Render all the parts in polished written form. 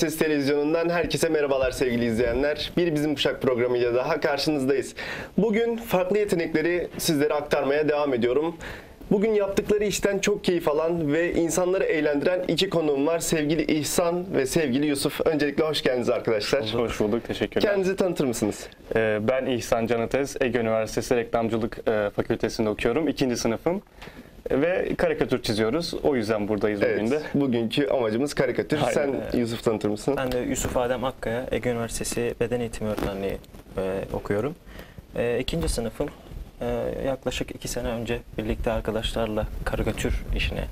Üniversitesi Televizyonu'ndan herkese merhabalar sevgili izleyenler. Bir Bizim Kuşak programıyla daha karşınızdayız. Bugün farklı yetenekleri sizlere aktarmaya devam ediyorum. Bugün yaptıkları işten çok keyif alan ve insanları eğlendiren iki konuğum var. Sevgili İhsan ve sevgili Yusuf. Öncelikle hoş geldiniz arkadaşlar. Hoş bulduk, teşekkürler. Kendinizi tanıtır mısınız? Ben İhsan Can Atez, Ege Üniversitesi Reklamcılık Fakültesi'nde okuyorum. 2. sınıfım. Ve karikatür çiziyoruz. O yüzden buradayız bugün de. Bugünkü amacımız karikatür. Aynen. Sen Yusuf tanıtır mısın? Ben de Yusuf Adem Akkaya, Ege Üniversitesi Beden Eğitimi Öğretmenliği okuyorum. 2. sınıfım. Yaklaşık 2 sene önce birlikte arkadaşlarla karikatür işine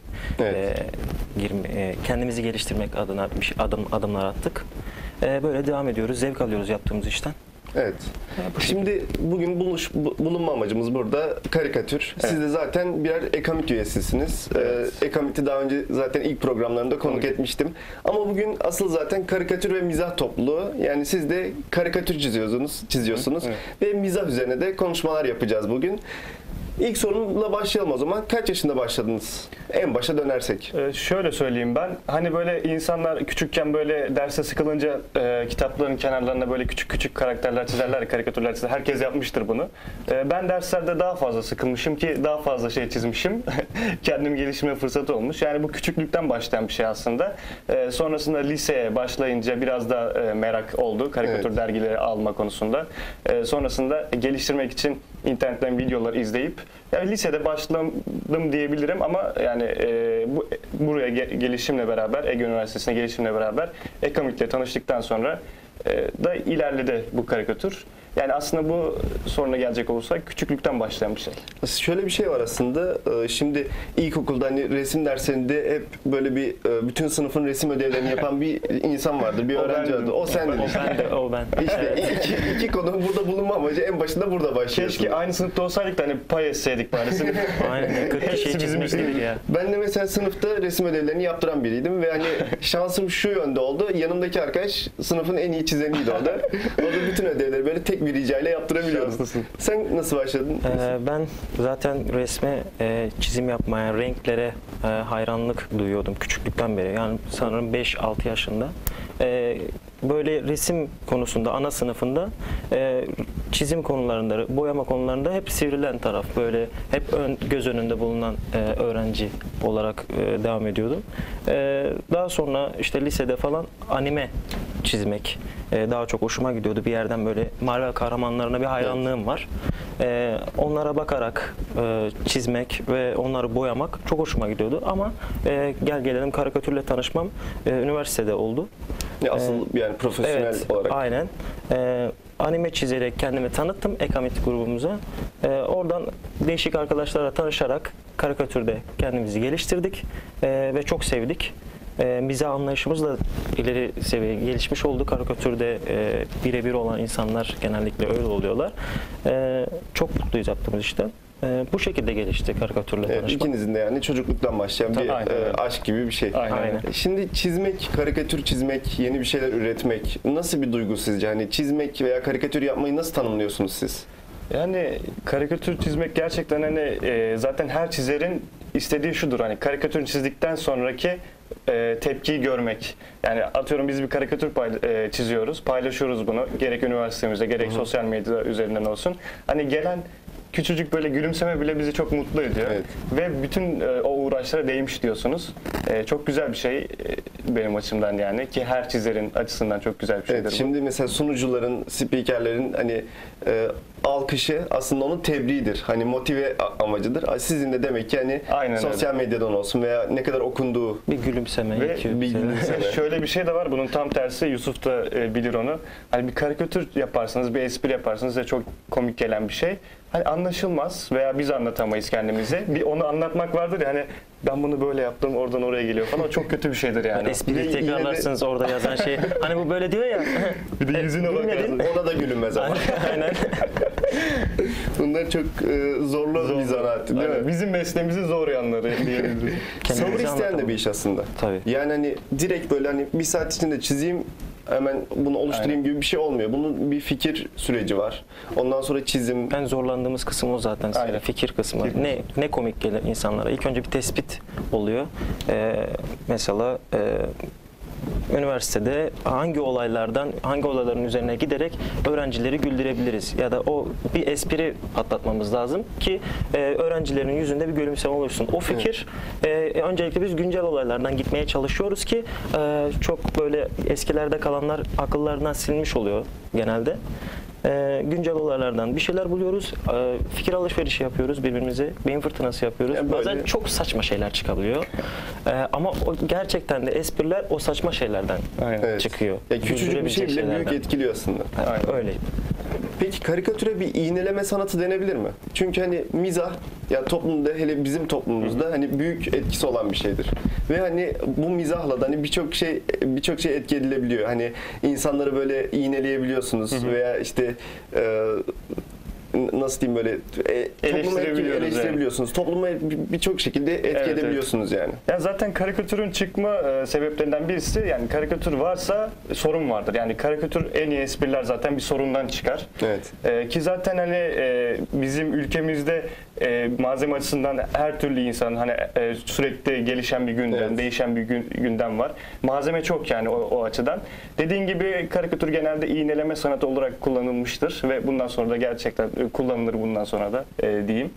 kendimizi geliştirmek adına adımlar attık. Böyle devam ediyoruz, zevk alıyoruz yaptığımız işten. Evet. Şimdi bugün bulunma amacımız burada karikatür. Evet. Siz de zaten birer Ekamit üyesisiniz. Evet. Ekamit'i daha önce zaten ilk programlarında konuk etmiştim. Ama bugün asıl zaten karikatür ve mizah topluluğu. Yani siz de karikatür çiziyorsunuz. Evet. Ve mizah üzerine de konuşmalar yapacağız bugün. İlk sorumla başlayalım o zaman. Kaç yaşında başladınız? En başa dönersek. Şöyle söyleyeyim ben. Hani böyle insanlar küçükken böyle derse sıkılınca kitapların kenarlarına böyle küçük küçük karakterler çizerler, karikatürler çizerler. Herkes yapmıştır bunu. Ben derslerde daha fazla sıkılmışım ki daha fazla şey çizmişim. Kendim gelişime fırsatı olmuş. Yani bu küçüklükten başlayan bir şey aslında. Sonrasında liseye başlayınca biraz da merak oldu karikatür dergileri alma konusunda. Sonrasında geliştirmek için internetten videolar izleyip yani lisede başladım diyebilirim ama yani buraya gelişimle beraber, Ege Üniversitesi'ne gelişimle beraber Ekamit'le tanıştıktan sonra da ilerledi bu karikatür. Yani aslında bu soruna gelecek olursak küçüklükten başlayan bir şey. Şöyle bir şey var aslında. Şimdi ilkokulda hani resim derslerinde hep böyle bir bütün sınıfın resim ödevlerini yapan bir insan vardır. Bir öğrenci vardır. O sen dedin. O ben. İşte iki konu burada bulunma amacı en başında burada başlıyor. Keşke aynı sınıfta olsaydık da hani pay etseydik bari. Aynen. 40 kişiyi çizmiştik ya. Ben de mesela sınıfta resim ödevlerini yaptıran biriydim ve hani şansım şu yönde oldu. Yanımdaki arkadaş sınıfın en iyi çizeniydi o da. O da bütün ödevleri böyle tek bir ricayla yaptırabiliyordu. Sen nasıl başladın? Ben zaten resme, çizim yapmaya, renklere hayranlık duyuyordum küçüklükten beri. Yani sanırım 5-6 yaşında. Böyle resim konusunda, ana sınıfında çizim konularında, boyama konularında hep sivrilen taraf, böyle hep göz önünde bulunan öğrenci olarak devam ediyordum. Daha sonra işte lisede falan anime çizmek daha çok hoşuma gidiyordu. Bir yerden böyle Marvel kahramanlarına bir hayranlığım var. Onlara bakarak çizmek ve onları boyamak çok hoşuma gidiyordu. Ama gel gelelim karikatürle tanışmam üniversitede oldu. Asıl yani profesyonel olarak. Aynen. Anime çizerek kendimi tanıttım Ekamit grubumuza. Oradan değişik arkadaşlarla tanışarak karikatürde kendimizi geliştirdik ve çok sevdik. Mizah anlayışımız da ileri seviyeye gelişmiş oldu. Karikatürde birebir olan insanlar genellikle öyle oluyorlar. Çok mutluyuz yaptığımız işten. Bu şekilde gelişti karikatürle tanışmak. İkinizin de yani çocukluktan başlayan bir aşk gibi bir şey. Aynen. Şimdi çizmek, karikatür çizmek, yeni bir şeyler üretmek nasıl bir duygu sizce? Hani çizmek veya karikatür yapmayı nasıl tanımlıyorsunuz siz? Yani karikatür çizmek gerçekten hani zaten her çizerin istediği şudur, hani karikatür çizdikten sonraki tepkiyi görmek. Yani atıyorum biz bir karikatür çiziyoruz, paylaşıyoruz bunu gerek üniversitemizde gerek sosyal medya üzerinden olsun. Hani gelen küçücük böyle gülümseme bile bizi çok mutlu ediyor. Evet. Ve bütün o uğraşlara değmiş diyorsunuz. Çok güzel bir şey benim açımdan yani ki her çizerin açısından çok güzel bir şeydir bu. Şimdi mesela sunucuların, spikerlerin hani alkışı aslında onun tebriğidir. Hani motive amacıdır. Sizin de demek ki hani sosyal medyadan olsun veya ne kadar okunduğu bir gülümseme. Şöyle bir şey de var. Bunun tam tersi. Yusuf da bilir onu. Hani bir karikatür yaparsanız, bir espri yaparsanız size çok komik gelen bir şey. Hani anlaşılmaz veya biz anlatamayız kendimize. Bir onu anlatmak vardır ya hani ben bunu böyle yaptım oradan oraya geliyor falan. O çok kötü bir şeydir yani. Espriyi tekrarlarsınız orada yazan şey. Hani bu böyle diyor ya. Bir de yüzüne bakarsın. Ona da gülünmez ama. Aynen. Bunlar çok zorlu bir zanaat değil mi? Bizim mesleğimizin zor yanları diyebiliriz. Sabır isteyen de bir iş aslında. Tabii. Yani hani direkt böyle hani bir saat içinde çizeyim hemen bunu oluşturayım gibi bir şey olmuyor. Bunun bir fikir süreci var. Ondan sonra çizim. En zorlandığımız kısım o zaten. Fikir kısmı. Ne komik gelir insanlara. İlk önce bir tespit oluyor. Mesela üniversitede hangi olayların üzerine giderek öğrencileri güldürebiliriz ya da o bir espri atlatmamız lazım ki öğrencilerin yüzünde bir gülümseme oluşsun. O fikir öncelikle biz güncel olaylardan gitmeye çalışıyoruz ki çok böyle eskilerde kalanlar akıllarından silinmiş oluyor genelde. Güncel olaylardan bir şeyler buluyoruz, fikir alışverişi yapıyoruz birbirimize, beyin fırtınası yapıyoruz. Yani böyle... Bazen çok saçma şeyler çıkabiliyor. Ama o gerçekten de espriler o saçma şeylerden çıkıyor. Ya küçücük bir şey bile büyük etkiliyor aslında. Aynen. Öyle. Peki karikatüre bir iğneleme sanatı denebilir mi? Çünkü hani mizah ya toplumda, hele bizim toplumumuzda hani büyük etkisi olan bir şeydir. Ve hani bu mizahla da hani birçok şey etki edilebiliyor. Hani insanları böyle iğneleyebiliyorsunuz veya işte nasıl diyeyim böyle toplumu eleştirebiliyorsunuz. Topluma birçok şekilde etki edebiliyorsunuz yani. Yani zaten karikatürün çıkma sebeplerinden birisi, yani karikatür varsa sorun vardır. Yani karikatür en iyi espriler zaten bir sorundan çıkar. Evet. Ki zaten hani bizim ülkemizde malzeme açısından her türlü insan hani sürekli gelişen bir gündem, değişen bir gündem var. Malzeme çok yani o açıdan. Dediğin gibi karikatür genelde iğneleme sanatı olarak kullanılmıştır ve bundan sonra da gerçekten kullanılır bundan sonra da diyeyim.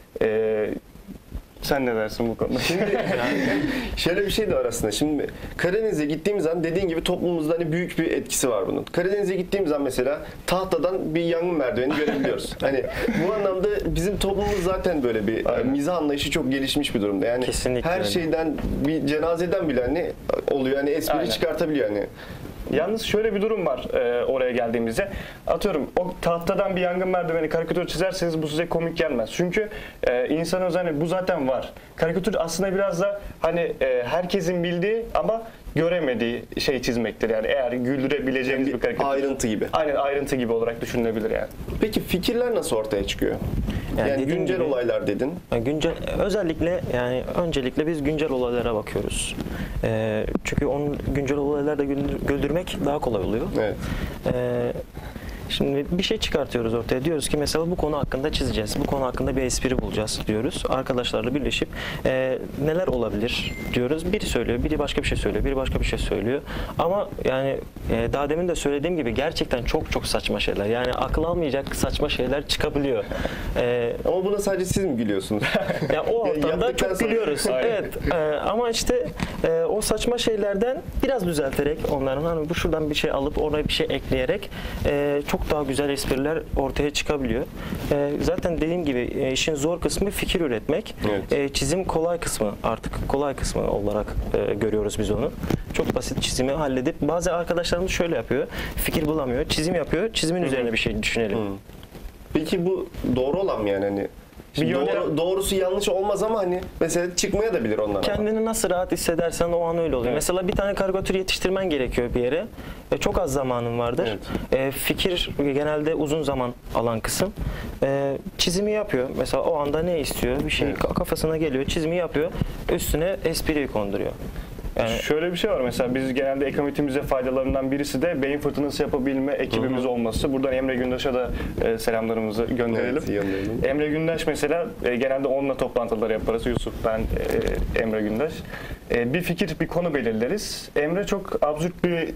Sen ne dersin bu konuda? Şimdi şöyle bir şey de var aslında. Şimdi Karadeniz'e gittiğimiz zaman dediğin gibi toplumumuzda hani büyük bir etkisi var bunun. Karadeniz'e gittiğimiz zaman mesela tahtadan bir yangın merdiveni görebiliyoruz. Hani bu anlamda bizim toplumumuz zaten böyle bir mizah anlayışı çok gelişmiş bir durumda. Yani kesinlikle her öyle. Şeyden bir cenazeden bile hani oluyor. Hani espri çıkartabiliyor hani. Yalnız şöyle bir durum var oraya geldiğimizde. Atıyorum o tahtadan bir yangın merdiveni karikatür çizerseniz bu size komik gelmez. Çünkü insanın hani bu zaten var. Karikatür aslında biraz da hani herkesin bildiği ama göremediği şey çizmektir. Yani eğer güldürebileceğiniz bir karikatür. Ayrıntı gibi. Aynen, ayrıntı gibi olarak düşünülebilir yani. Peki fikirler nasıl ortaya çıkıyor? Yani güncel gibi, olaylar dedin. Özellikle yani öncelikle biz güncel olaylara bakıyoruz. Çünkü onun güncel olaylarda güldürmek daha kolay oluyor. Evet. Şimdi bir şey çıkartıyoruz ortaya. Diyoruz ki mesela bu konu hakkında çizeceğiz. Bu konu hakkında bir espri bulacağız diyoruz. Arkadaşlarla birleşip neler olabilir diyoruz. Biri söylüyor, biri başka bir şey söylüyor, biri başka bir şey söylüyor. Ama yani daha demin de söylediğim gibi gerçekten çok saçma şeyler. Yani akıl almayacak saçma şeyler çıkabiliyor. Ama buna sadece siz mi gülüyorsunuz? Ya o ortamda çok gülüyoruz. Evet. Ama işte o saçma şeylerden biraz düzelterek onların hani bu şuradan bir şey alıp oraya bir şey ekleyerek çok daha güzel espriler ortaya çıkabiliyor. Zaten dediğim gibi işin zor kısmı fikir üretmek. Evet. Çizim kolay kısmı, artık kolay kısmı olarak görüyoruz biz onu. Çok basit çizimi halledip bazı arkadaşlarımız şöyle yapıyor. Fikir bulamıyor, çizim yapıyor. Çizimin üzerine bir şey düşünelim. Peki bu doğru olan mı yani hani? Doğrusu yanlış olmaz ama hani mesela çıkmaya da bilir ondan. Kendini nasıl rahat hissedersen o an öyle oluyor. Evet. Mesela bir tane karikatür yetiştirmen gerekiyor bir yere. Çok az zamanın vardır. Evet. Fikir genelde uzun zaman alan kısım. Çizimi yapıyor. Mesela o anda ne istiyor? Bir şey kafasına geliyor. Çizimi yapıyor. Üstüne espriyi konduruyor. Yani şöyle bir şey var mesela biz genelde ekonomitimize faydalarından birisi de beyin fırtınası yapabilme ekibimiz olması. Buradan Emre Gündaş'a da selamlarımızı gönderelim. Evet, Emre Gündaş mesela genelde onunla toplantılar yaparız. Yusuf, ben, Emre Gündaş. Bir fikir, bir konu belirleriz. Emre çok absürt bir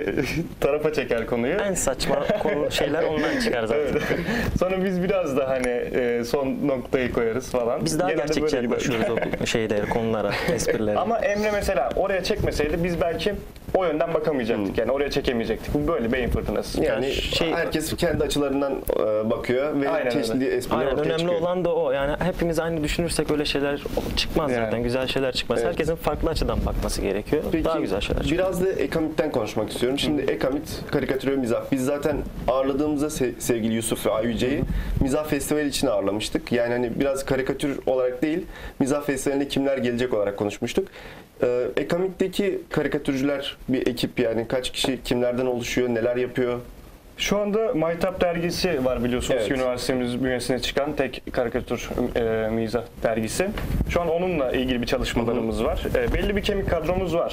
tarafa çeker konuyu. En saçma şeyler ondan çıkar zaten. Evet. Sonra biz biraz da hani son noktayı koyarız falan. Biz daha gerçekçi yaklaşıyoruz o konulara, esprilere. Ama Emre mesela oraya çekmeseydi biz belki o yönden bakamayacaktık. Yani oraya çekemeyecektik. Bu böyle beyin fırtınası. Yani herkes kendi açılarından bakıyor ve çeşitli espriler ortaya önemli çıkıyor. olan da o. Yani hepimiz aynı düşünürsek öyle şeyler çıkmaz zaten. Güzel şeyler çıkmaz. Evet. Herkesin farklı açıdan bakması gerekiyor. Peki, daha güzel şeyler çıkıyor. Biraz da Ekamit'ten konuşmak istiyorum. Şimdi Ekamit, karikatür ve mizah. Biz zaten ağırladığımızda sevgili Yusuf ve Ayyüce'yi mizah festivali için ağırlamıştık. Yani hani biraz karikatür olarak değil, mizah festivalinde kimler gelecek olarak konuşmuştuk. Ekamit'teki karikatürcüler bir ekip, yani kaç kişi, kimlerden oluşuyor, neler yapıyor? Şu anda Maytap dergisi var biliyorsunuz. Evet. Üniversitemiz bünyesine çıkan tek karikatür mizah dergisi. Şu an onunla ilgili bir çalışmalarımız var. Belli bir kemik kadromuz var.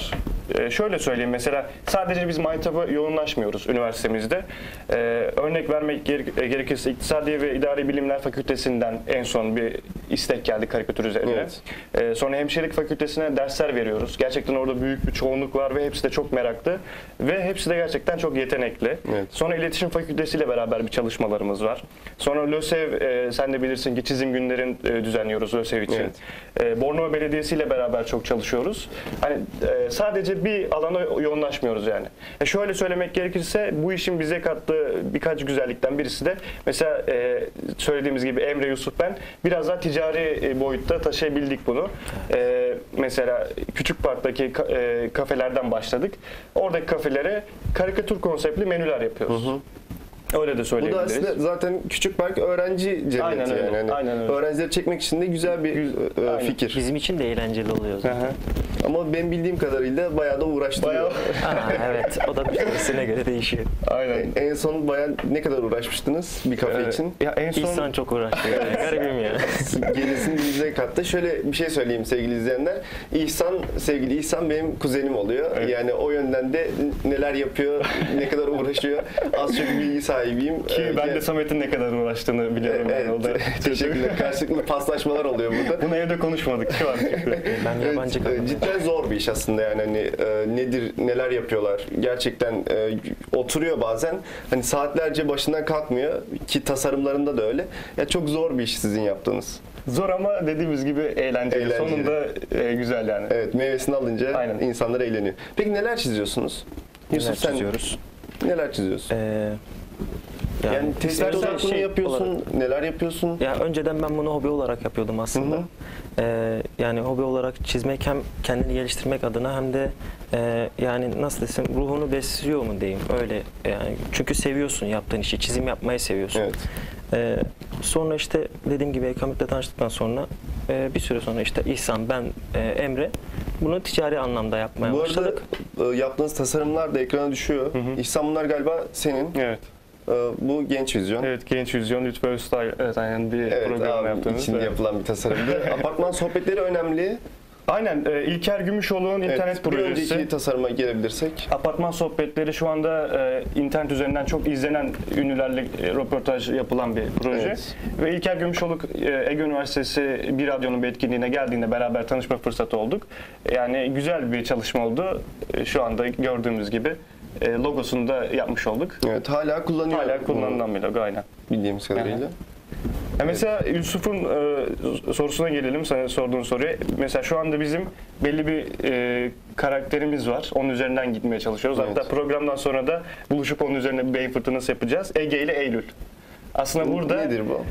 Şöyle söyleyeyim, mesela sadece biz maytabı yoğunlaşmıyoruz üniversitemizde. Örnek vermek gerekirse İktisadi ve İdari Bilimler Fakültesinden en son bir istek geldi karikatür üzerine. Evet. Sonra Hemşirelik Fakültesine dersler veriyoruz. Gerçekten orada büyük bir çoğunluk var ve hepsi de çok meraklı ve hepsi de gerçekten çok yetenekli. Evet. Sonra İletişim Fakültesi ile beraber bir çalışmalarımız var. Sonra LÖSEV, sen de bilirsin ki çizim günlerin düzenliyoruz LÖSEV için. Evet. Bornova Belediyesi ile beraber çok çalışıyoruz. Hani sadece bir alana yoğunlaşmıyoruz yani. Şöyle söylemek gerekirse bu işin bize kattığı birkaç güzellikten birisi de mesela söylediğimiz gibi Emre, Yusuf, ben biraz daha ticari boyutta taşıyabildik bunu. Mesela Küçük Park'taki kafelerden başladık. Oradaki kafelere karikatür konseptli menüler yapıyoruz. Öyle de Bu da söyleyebiliriz. aslında zaten Küçük Park öğrenci cenneti Aynen öyle, yani. Hani aynen öyle. öğrencileri çekmek için de güzel bir Aynen. fikir. Bizim için de eğlenceli oluyor zaten. Hı hı. Ama ben bildiğim kadarıyla bayağı da uğraştırıyor. Bayağı- Evet, o da birisine göre değişiyor. Aynen. En son bayağı ne kadar uğraşmıştınız bir kafe için? Ya en son İhsan çok uğraştı. Garibim ya. Gerisini yüzeye kattı. Şöyle bir şey söyleyeyim sevgili izleyenler. Sevgili İhsan benim kuzenim oluyor. Evet. Yani o yönden de neler yapıyor, ne kadar uğraşıyor. Az çok bilgi sahibiyim. ki ben de Samet'in ne kadar uğraştığını biliyorum. Evet, Yani. O da teşekkürler. Karşılıklı paslaşmalar oluyor burada. Bunu evde konuşmadık şu an. Ben yabancı kaldım. Cidden zor bir iş aslında yani hani nedir, neler yapıyorlar. Gerçekten oturuyor bazen. Hani saatlerce başından kalkmıyor ki tasarımlarında da öyle. Ya çok zor bir iş sizin yaptığınız. Zor ama dediğimiz gibi eğlenceli. Eğlenceli. Sonunda güzel yani. Evet, meyvesini alınca Aynen. insanlar eğleniyor. Peki neler çiziyorsunuz? Neler sen çiziyoruz? neler çiziyorsun? Yani tespit istersen odaklı mı yapıyorsun? Neler yapıyorsun? Ya önceden ben bunu hobi olarak yapıyordum aslında. Yani hobi olarak çizmek hem kendini geliştirmek adına hem de yani nasıl desem ruhunu besliyor mu diyeyim öyle yani çünkü seviyorsun yaptığın işi, çizim yapmayı seviyorsun. Evet. Sonra işte dediğim gibi Ekamit'le tanıştıktan sonra bir süre sonra işte İhsan, ben, Emre bunu ticari anlamda yapmaya Bu başladık. arada yaptığınız tasarımlar da ekrana düşüyor. İhsan bunlar galiba senin. Evet. Bu Genç Vizyon. Evet, Genç Vizyon, Lütfü Öztay, evet, aynen bir Evet program abi, yaptığımız. içinde Evet. yapılan bir tasarımdı. Apartman sohbetleri önemli. Aynen, İlker Gümüşoğlu'nun internet Evet, bir projesi. önceki tasarıma gelebilirsek. Apartman sohbetleri şu anda internet üzerinden çok izlenen ünlülerle röportaj yapılan bir proje. Evet. Ve İlker Gümüşoğlu Ege Üniversitesi bir radyonun bir etkinliğine geldiğinde beraber tanışma fırsatı olduk. Yani güzel bir çalışma oldu. Şu anda gördüğümüz gibi logosunu da yapmış olduk. Evet, hala kullanıyor. Hala kullanılan bir logo, aynen. Bildiğimiz kadarıyla. Mesela Yusuf'un sorusuna gelelim, sana sorduğun soruya. Mesela şu anda bizim belli bir karakterimiz var. Onun üzerinden gitmeye çalışıyoruz. Evet. Hatta programdan sonra da buluşup onun üzerine bir beyin fırtınası yapacağız. Ege ile Eylül. Aslında burada Nedir bu?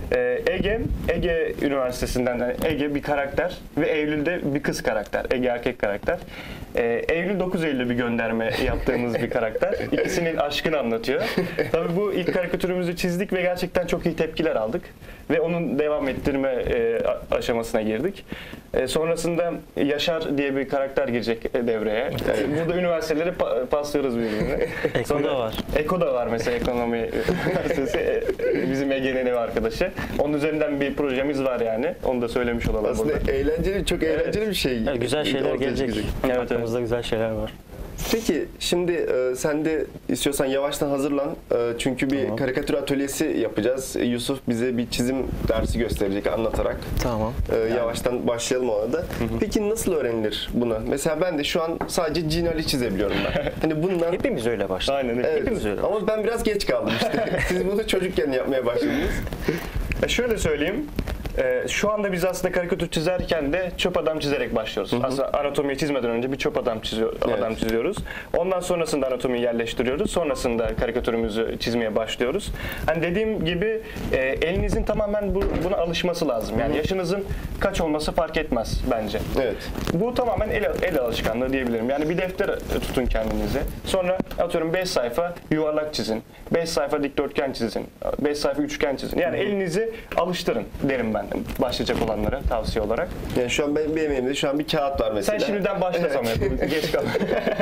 Ege Üniversitesi'nden yani Ege bir karakter ve Eylül de bir kız karakter. Ege erkek karakter. Eylül 9 Eylül'e bir gönderme yaptığımız bir karakter. İkisinin aşkını anlatıyor. Tabii bu ilk karikatürümüzü çizdik ve gerçekten çok iyi tepkiler aldık. Ve onun devam ettirme aşamasına girdik. Sonrasında Yaşar diye bir karakter girecek devreye. Burada üniversiteleri paslıyoruz birbirine. Eko da var. Eko da var mesela, ekonomi üniversitesi. Bizim Ege'nin ev arkadaşı. Onun üzerinden bir projemiz var yani. Onu da söylemiş olalım Aslında burada. eğlenceli, çok eğlenceli bir şey. Evet, güzel şeyler Ortaya gelecek. çıkacak. Evet, Aklımızda güzel şeyler var. Peki şimdi sen de istiyorsan yavaştan hazırlan. Çünkü bir Tamam. karikatür atölyesi yapacağız. Yusuf bize bir çizim dersi gösterecek anlatarak. Tamam. Yavaştan başlayalım ona da. Peki nasıl öğrenilir buna? Mesela ben de şu an sadece Cinali çizebiliyorum ben. Hani bundan Hepimiz öyle başladık. Aynen öyle. evet, hepimiz öyle ama ben biraz geç kaldım işte. Siz bunu çocukken yapmaya başladınız. Şöyle söyleyeyim. Şu anda biz aslında karikatür çizerken de çöp adam çizerek başlıyoruz. Aslında anatomiyi çizmeden önce bir çöp adam çiziyoruz. Ondan sonrasında anatomiyi yerleştiriyoruz. Sonrasında karikatürümüzü çizmeye başlıyoruz. Hani dediğim gibi elinizin tamamen buna alışması lazım. Yani yaşınızın kaç olması fark etmez bence. Evet. Bu tamamen el alışkanlığı diyebilirim. Yani bir defter tutun kendinize. Sonra atıyorum 5 sayfa yuvarlak çizin. 5 sayfa dikdörtgen çizin. 5 sayfa üçgen çizin. Yani elinizi alıştırın derim ben başlayacak olanlara tavsiye olarak. Yani şu an benim elimde şu an bir kağıt var mesela. Sen şimdiden başlasam geç kal.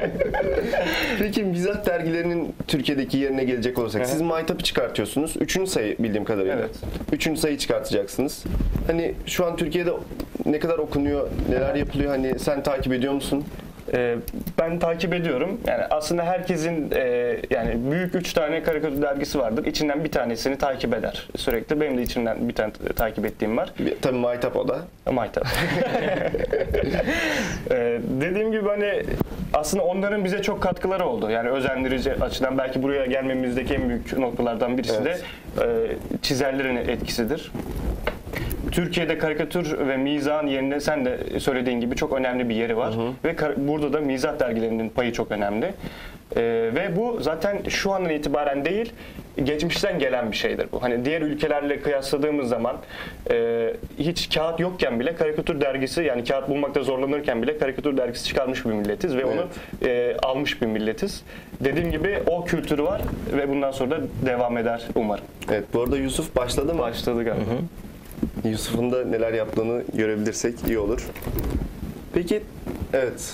Peki Mizah dergilerinin Türkiye'deki yerine gelecek olursak siz maytapı çıkartıyorsunuz. 3. sayı bildiğim kadarıyla. Evet. 3. sayı çıkartacaksınız. Hani şu an Türkiye'de ne kadar okunuyor, neler yapılıyor, hani sen takip ediyor musun? Ben takip ediyorum. Yani aslında herkesin yani büyük 3 tane karikatür dergisi vardır. İçinden bir tanesini takip eder sürekli. Benim de içinden bir tane takip ettiğim var. Tabii Maytap o da. Maytap. Dediğim gibi hani aslında onların bize çok katkıları oldu. Yani özendirici açıdan belki buraya gelmemizdeki en büyük noktalardan birisi de çizerlerin etkisidir. Türkiye'de karikatür ve mizahın yerine sen de söylediğin gibi çok önemli bir yeri var. Ve burada da mizah dergilerinin payı çok önemli. Ve bu zaten şu andan itibaren değil, geçmişten gelen bir şeydir bu. Hani diğer ülkelerle kıyasladığımız zaman hiç kağıt yokken bile karikatür dergisi, yani kağıt bulmakta zorlanırken bile karikatür dergisi çıkarmış bir milletiz ve onu almış bir milletiz. Dediğim gibi o kültürü var ve bundan sonra da devam eder umarım. Evet, bu arada Yusuf başladı mı? Başladı galiba. Yusuf'un da neler yaptığını görebilirsek iyi olur. Peki, evet.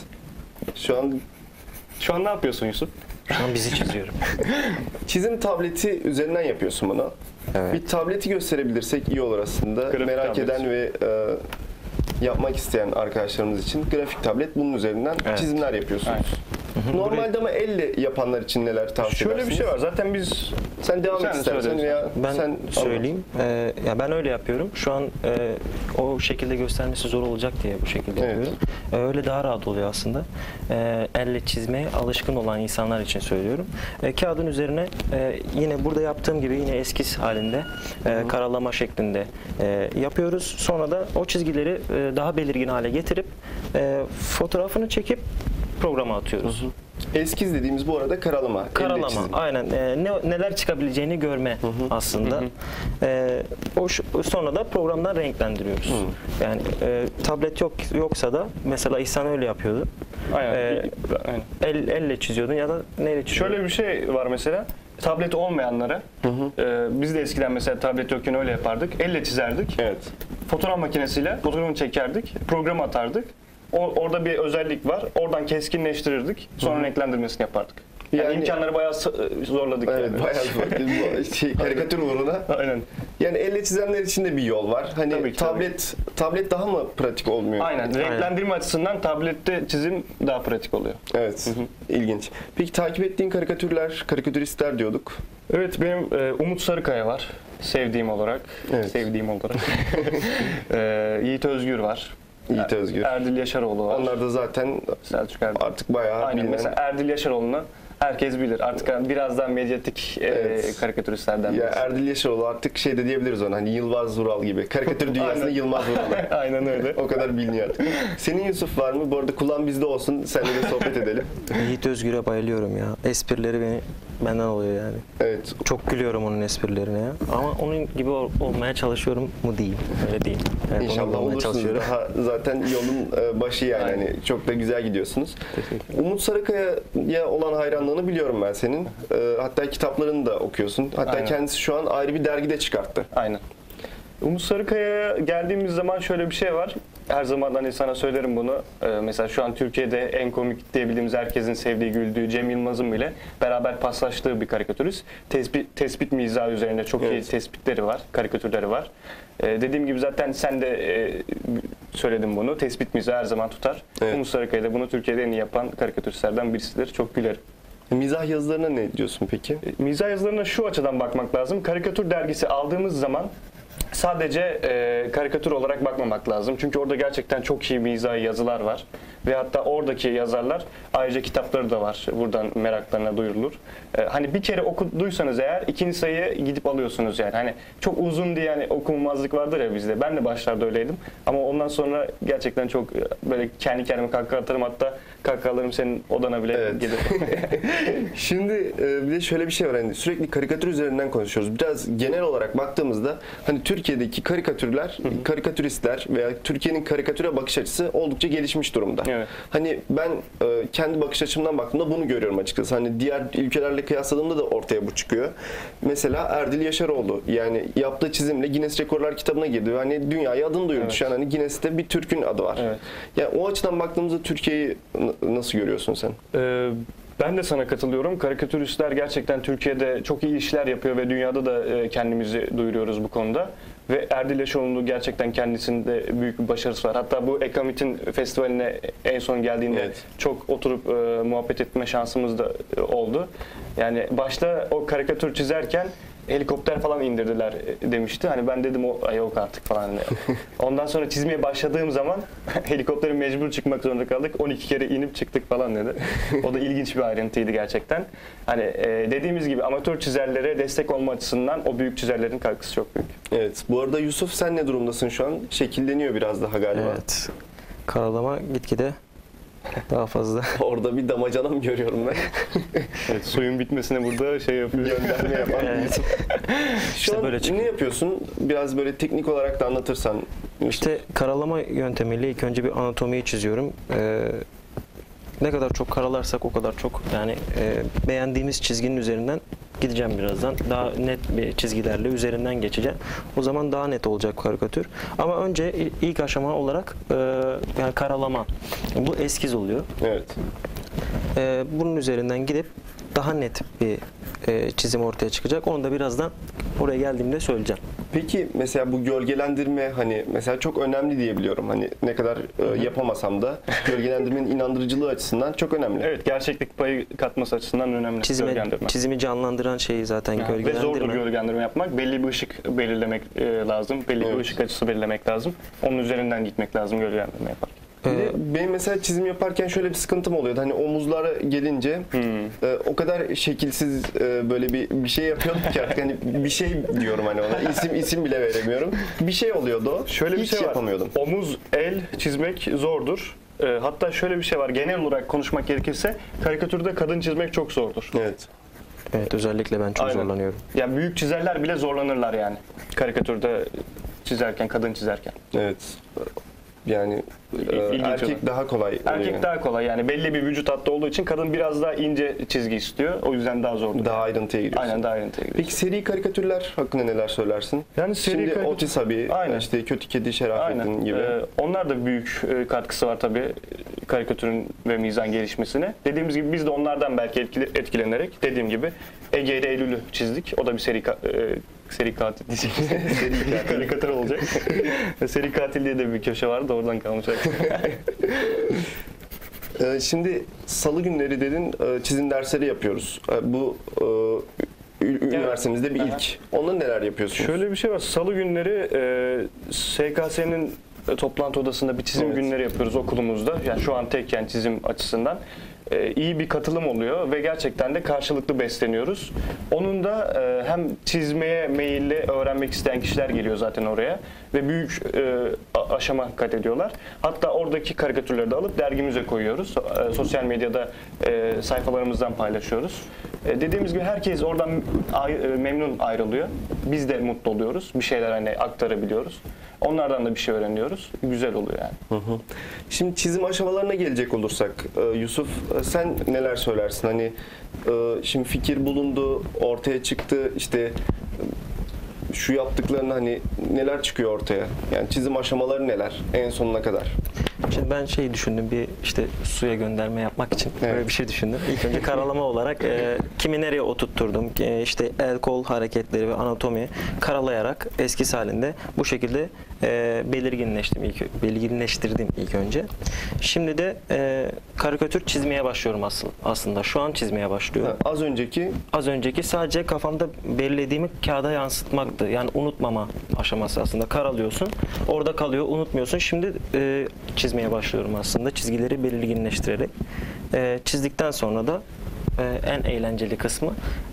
Şu an Ne yapıyorsun Yusuf? Şu an bizi çiziyorum. çizim tableti üzerinden yapıyorsun bunu. Evet. Bir tableti gösterebilirsek iyi olur aslında. Grafik Merak tablet. eden ve yapmak isteyen arkadaşlarımız için grafik tablet, bunun üzerinden çizimler yapıyorsunuz. Aynen. Normalde ama elle yapanlar için neler tavsiye Şöyle edersiniz? bir şey var. Zaten biz Sen devam et istersen söyle veya Ben sen söyleyeyim. Ya ben öyle yapıyorum. Şu an o şekilde göstermesi zor olacak diye bu şekilde Evet. yapıyorum. Öyle daha rahat oluyor aslında. Elle çizmeye alışkın olan insanlar için söylüyorum. Kağıdın üzerine yine burada yaptığım gibi yine eskiz halinde karalama şeklinde yapıyoruz. Sonra da o çizgileri daha belirgin hale getirip fotoğrafını çekip programa atıyoruz. Eskiz dediğimiz bu arada karalama. elle Karalama, çizim. aynen. Neler çıkabileceğini görme aslında. Sonra da programdan renklendiriyoruz. Yani tablet yoksa da mesela İhsan öyle yapıyordu. aynen. Elle çiziyordun ya da neyle çiziyordun? Şöyle bir şey var mesela. Tablet olmayanlara, biz de eskiden mesela tablet yokken öyle yapardık. Elle çizerdik. Evet. Fotoğraf makinesiyle fotoğrafını çekerdik. Programa atardık. Orada bir özellik var. Oradan keskinleştirirdik. Sonra renklendirmesini yapardık. Yani imkanları bayağı zorladık. Evet, yani. bayağı karikatür uğruna. Aynen. Yani elle çizenler için de bir yol var. Hani Tabii ki, tablet daha mı pratik olmuyor? Aynen. Renklendirme açısından tablette çizim daha pratik oluyor. Evet. İlginç. Peki takip ettiğin karikatüristler diyorduk. Evet, benim Umut Sarıkaya var. Sevdiğim olarak. Evet. Sevdiğim olarak. Yiğit Özgür var. Yiğit Özgür. Erdil Yaşaroğlu var. Onlar da zaten Selçuk Erdil. artık bayağı Aynen, bilinen. mesela Erdil Yaşaroğlu'nu herkes bilir. Artık biraz daha medyatik karikatüristlerden Ya birisi. Erdil Yaşaroğlu artık şey de diyebiliriz ona, hani Yılmaz Vural gibi. Karikatür dünyasında Aynen. Yılmaz Vural. Aynen öyle. O kadar biliniyor artık. Senin Yusuf var mı? Bu arada kulağın bizde olsun. Seninle de sohbet edelim. Yiğit Özgür'e bayılıyorum ya. Esprileri benden oluyor yani. Evet. Çok gülüyorum onun esprilerine ya. Ama onun gibi olmaya çalışıyorum mu diyeyim. Öyle diyeyim. Evet, onun gibi İnşallah olmaya olursunuz. çalışıyorum. Daha zaten yolun başı yani. Aynen. Hani çok da güzel gidiyorsunuz. Umut Sarıkaya'ya olan hayranlığını biliyorum ben senin. Hatta kitaplarını da okuyorsun. Hatta Aynen. kendisi şu an ayrı bir dergide çıkarttı. Aynen. Umut Sarıkaya'ya geldiğimiz zaman şöyle bir şey var. Her zaman hani sana söylerim bunu. Mesela şu an Türkiye'de en komik diyebildiğimiz, herkesin sevdiği, güldüğü Cem Yılmaz'ın bile beraber paslaştığı bir karikatürist. Tespit mizahı üzerine çok iyi tespitleri var, karikatürleri var. Dediğim gibi zaten sen de söyledin bunu. Tespit mizahı her zaman tutar. Evet. Umut Sarıkaya da bunu Türkiye'de en iyi yapan karikatüristlerden birisidir. Çok gülerim. Mizah yazılarına ne diyorsun peki? Mizah yazılarına şu açıdan bakmak lazım. Karikatür dergisi aldığımız zaman sadece karikatür olarak bakmamak lazım. Çünkü orada gerçekten çok iyi mizahi yazılar var. Ve hatta oradaki yazarlar ayrıca kitapları da var. Buradan meraklarına duyurulur. Hani bir kere okuduysanız eğer ikinci sayıyı gidip alıyorsunuz yani. Hani çok uzun diye hani okumamazlık vardır ya bizde. Ben de başlarda öyleydim. Ama ondan sonra gerçekten çok böyle kendi kendime kahkaha atarım. Hatta kahkahalarım senin odana bile gelir. Şimdi bir de şöyle bir şey var, hani sürekli karikatür üzerinden konuşuyoruz. Biraz genel olarak baktığımızda hani Türkiye'deki karikatüristler veya Türkiye'nin karikatüre bakış açısı oldukça gelişmiş durumda. Evet. Hani ben kendi bakış açımdan baktığımda bunu görüyorum açıkçası. Hani diğer ülkelerle kıyasladığımda da ortaya bu çıkıyor. Mesela Erdil Yaşaroğlu, yani yaptığı çizimle Guinness Rekorlar kitabına girdi. Hani dünyaya adını duyurdu. Şu an hani Guinness'te bir Türk'ün adı var. Evet. Yani o açıdan baktığımızda Türkiye'yi nasıl görüyorsun sen? Ben de sana katılıyorum. Karikatüristler gerçekten Türkiye'de çok iyi işler yapıyor ve dünyada da kendimizi duyuruyoruz bu konuda. Ve Erdil Yaşoğlu'nun gerçekten kendisinde büyük bir başarısı var. Hatta bu Ekamit'in festivaline en son geldiğinde Evet. çok oturup muhabbet etme şansımız da oldu. Yani başta o karikatür çizerken helikopter falan indirdiler demişti. Hani ben dedim o "Ay yok artık" falan. Ondan sonra çizmeye başladığım zaman helikopterin mecbur çıkmak zorunda kaldık. 12 kere inip çıktık falan dedi. O da ilginç bir ayrıntıydı gerçekten. Hani dediğimiz gibi amatör çizerlere destek olma açısından o büyük çizerlerin katkısı çok büyük. Evet. Bu arada Yusuf, sen ne durumdasın şu an? Şekilleniyor biraz daha galiba. Evet. Karalama gitgide daha fazla. Orada bir damacana mı görüyorum ben? Evet, suyun bitmesine burada şey yapıyor. Gönderme yapan. Evet. Şu İşte an böyle çıkıyor. ne yapıyorsun? Biraz böyle teknik olarak da anlatırsan. İşte karalama yöntemiyle ilk önce bir anatomiyi çiziyorum. Ne kadar çok karalarsak o kadar çok, yani beğendiğimiz çizginin üzerinden gideceğim birazdan. Daha net bir çizgilerle üzerinden geçeceğim. O zaman daha net olacak karikatür. Ama önce ilk aşama olarak yani karalama. Bu eskiz oluyor. Evet. Bunun üzerinden gidip daha net bir çizim ortaya çıkacak. Onu da birazdan oraya geldiğimde söyleyeceğim. Peki mesela bu gölgelendirme hani mesela çok önemli diye biliyorum. Hani ne kadar yapamasam da gölgelendirmenin inandırıcılığı açısından çok önemli. Evet, gerçeklik payı katması açısından önemli. Gölgelendirme. Çizimi canlandıran şeyi zaten Ve zordur gölgelendirme. gölgelendirme yapmak. Belli bir ışık belirlemek lazım. Belli bir Evet. ışık açısı belirlemek lazım. Onun üzerinden gitmek lazım gölgelendirme yaparken. Bir de benim mesela çizim yaparken şöyle bir sıkıntım oluyordu. Hani omuzlara gelince o kadar şekilsiz böyle bir şey yapıyordum ki artık hani bir şey diyorum hani ona. İsim bile veremiyorum. Bir şey oluyordu o. Şöyle bir Hiç şey var. yapamıyordum. Omuz, el çizmek zordur. Hatta şöyle bir şey var. Genel olarak konuşmak gerekirse karikatürde kadın çizmek çok zordur. Evet. Evet, özellikle ben çok Aynen. zorlanıyorum. Yani büyük çizerler bile zorlanırlar yani. Karikatürde çizerken, kadın çizerken. Evet. Yani İlginç erkek olan. daha kolay oluyor. Erkek yani. daha kolay, yani belli bir vücut hattı olduğu için kadın biraz daha ince çizgi istiyor. O yüzden daha zordur. Daha ayrıntıya giriyorsun. Aynen, daha ayrıntıya giriyor. Peki seri karikatürler hakkında neler söylersin? Yani seri Şimdi karikatür- Otis abi, Aynen. işte Kötü Kedi, Şerafettin Aynen. gibi. Onlar da büyük katkısı var tabii karikatürün ve mizan gelişmesine. Dediğimiz gibi biz de onlardan belki etkilenerek, dediğim gibi Ege ile Eylül'ü çizdik. O da bir seri katil diyecek. Seri karikatür olacak. Seri katil diye de bir köşe vardı, oradan kalmış. Şimdi salı günleri dedin, çizim dersleri yapıyoruz. Bu üniversitemizde bir Aha. ilk. Onunla neler yapıyorsunuz? Şöyle bir şey var. Salı günleri SKS'nin toplantı odasında bir çizim Evet. günleri yapıyoruz okulumuzda. Yani şu an tekken çizim açısından. İyi bir katılım oluyor ve gerçekten de karşılıklı besleniyoruz. Onun da hem çizmeye meyilli öğrenmek isteyen kişiler geliyor zaten oraya ve büyük aşama kat ediyorlar. Hatta oradaki karikatürleri de alıp dergimize koyuyoruz. Sosyal medyada sayfalarımızdan paylaşıyoruz. Dediğimiz gibi herkes oradan memnun ayrılıyor. Biz de mutlu oluyoruz. Bir şeyler hani aktarabiliyoruz. Onlardan da bir şey öğreniyoruz. Güzel oluyor yani. Şimdi çizim aşamalarına gelecek olursak Yusuf, sen neler söylersin? Hani şimdi fikir bulundu, ortaya çıktı, işte şu yaptıklarını hani neler çıkıyor ortaya? Yani çizim aşamaları neler en sonuna kadar? Şimdi ben şey düşündüm, bir işte suya gönderme yapmak için Evet. böyle bir şey düşündüm. İlk önce karalama olarak kimi nereye oturtturdum, işte el kol hareketleri ve anatomi karalayarak eskiz halinde bu şekilde belirginleştirdim ilk önce. Şimdi de karikatür çizmeye başlıyorum aslında. Şu an çizmeye başlıyorum. Az önceki Sadece kafamda belirlediğimi kağıda yansıtmaktı. Yani unutmama aşaması aslında. Karalıyorsun, orada kalıyor, unutmuyorsun. Şimdi çizmeye başlıyorum aslında. Çizgileri belirginleştirerek. Çizdikten sonra da en eğlenceli kısmı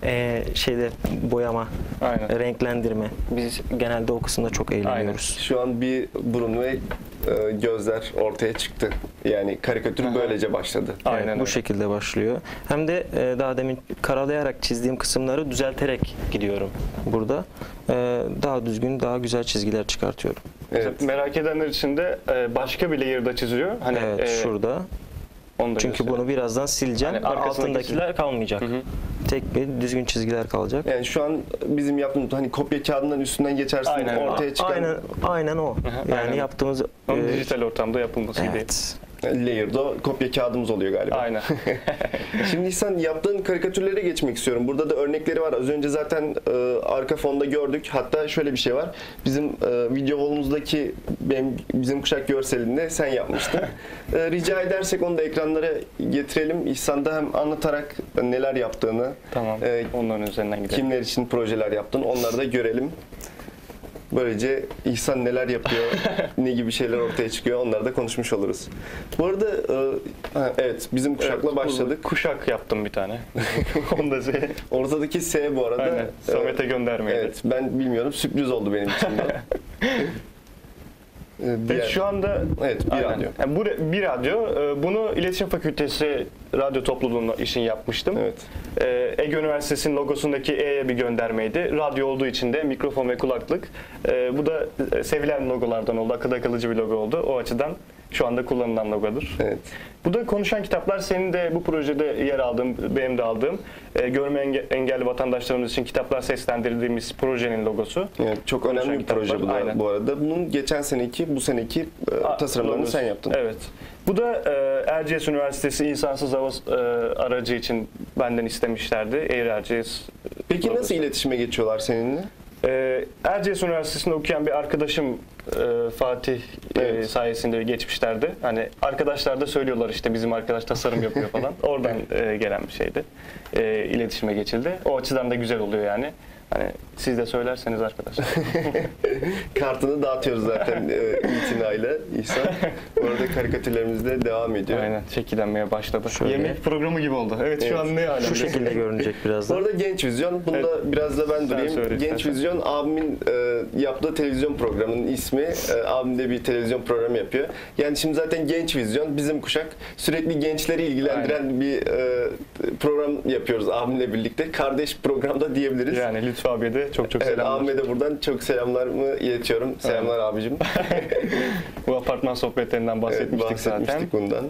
boyama, Aynen. renklendirme. Biz genelde o kısımda çok eğleniyoruz. şu an bir burun ve gözler ortaya çıktı. Yani karikatür böylece başladı. Aynen Bu öyle. şekilde başlıyor. Hem de daha demin karalayarak çizdiğim kısımları düzelterek gidiyorum burada. Daha düzgün, daha güzel çizgiler çıkartıyorum. Evet. Merak edenler için de başka bir layer'da çiziliyor. Hani Evet, şurada. onu da Çünkü göstereyim. bunu birazdan sileceğim. Hani arkasındaki Altındakiler kalmayacak. Tek bir düzgün çizgiler kalacak. Yani şu an bizim yaptığımız hani kopya kağıdından üstünden geçersin Aynen. ortaya çıkan. Aynen o. Yani aynen. yaptığımız Onun dijital ortamda yapılması gibi. evet. Layer'da kopya kağıdımız oluyor galiba. Aynen. Şimdi sen yaptığın karikatürlere geçmek istiyorum. Burada da örnekleri var. Az önce zaten arka fonda gördük. Hatta şöyle bir şey var. Bizim video wall'umuzdaki bizim kuşak görselinde sen yapmıştın. Rica edersek onu da ekranlara getirelim. İhsan da hem anlatarak neler yaptığını, Tamam. Onların üzerinden gidelim. kimler için projeler yaptın onları da görelim. Böylece İhsan neler yapıyor, ne gibi şeyler ortaya çıkıyor onları da konuşmuş oluruz. Bu arada evet bizim kuşakla Evet, başladık. Kuşak yaptım bir tane. Onu da şey. Ortadaki S bu arada. Aynen. Samet'e göndermeydi. Evet ben bilmiyorum sürpriz oldu benim için de. Peki şu anda Evet bir aynen. radyo. Yani bu bir radyo. Bunu İletişim Fakültesi radyo topluluğunda işin yapmıştım. Evet. Ege Üniversitesi'nin logosundaki E'ye bir göndermeydi. Radyo olduğu için de mikrofon ve kulaklık. Bu da sevilen logolardan oldu. Akılda kalıcı bir logo oldu. O açıdan şu anda kullanılan logodur. Evet. Bu da konuşan kitaplar. Senin de bu projede yer aldığın, benim de aldığım görme engelli vatandaşlarımız için kitaplar seslendirdiğimiz projenin logosu. Evet, çok Konuşan önemli bir proje kitaplar, bu da aynen. bu arada. Bunun geçen seneki, bu seneki tasarımlarını logosu. sen yaptın. Evet. Bu da Erciyes Üniversitesi insansız hava aracı için benden istemişlerdi. Air Erciyes. Peki logosu. nasıl iletişime geçiyorlar seninle? Erciyes Üniversitesi'nde okuyan bir arkadaşım Fatih Evet. sayesinde geçmişlerdi. Hani arkadaşlar da söylüyorlar işte bizim arkadaş tasarım yapıyor falan. Oradan gelen bir şeydi. İletişime geçildi. O açıdan da güzel oluyor yani. Hani siz de söylerseniz arkadaşlar. Kartını dağıtıyoruz zaten itinayla İhsan. Bu arada karikatürlerimiz de devam ediyor. Aynen çekilenmeye başladı. Şöyle. Yemek programı gibi oldu. Evet, şu an ne alemde? Şu şekilde görünecek Bu birazdan. arada Genç Vizyon, bunda Evet. biraz da ben durayım. söyle Genç istersen. Vizyon abimin yaptığı televizyon programının ismi. Abim de bir televizyon programı yapıyor. Yani şimdi zaten Genç Vizyon bizim kuşak sürekli gençleri ilgilendiren bir program yapıyoruz abimle birlikte. Kardeş programda diyebiliriz. Yani Lütfü abiye de çok Evet, selamlar. abime de buradan çok selamlarımı iletiyorum. Selamlar abicim. Bu apartman sohbetlerinden bahsetmiştik, Evet, zaten. bahsetmiştik bundan.